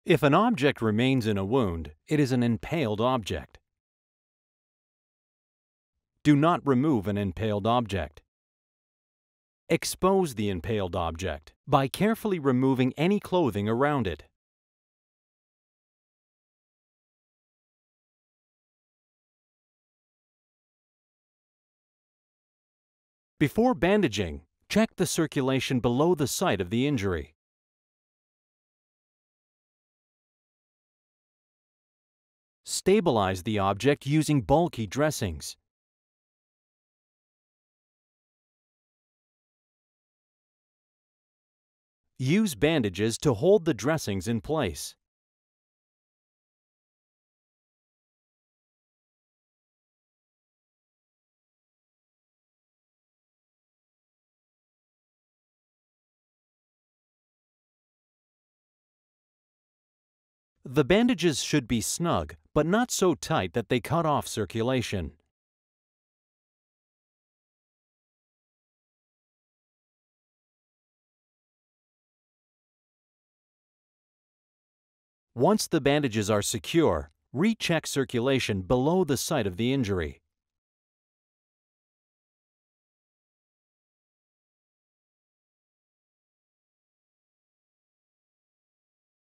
If an object remains in a wound, it is an impaled object. Do not remove an impaled object. Expose the impaled object by carefully removing any clothing around it. Before bandaging, check the circulation below the site of the injury. Stabilize the object using bulky dressings. Use bandages to hold the dressings in place. The bandages should be snug, but not so tight that they cut off circulation. Once the bandages are secure, recheck circulation below the site of the injury.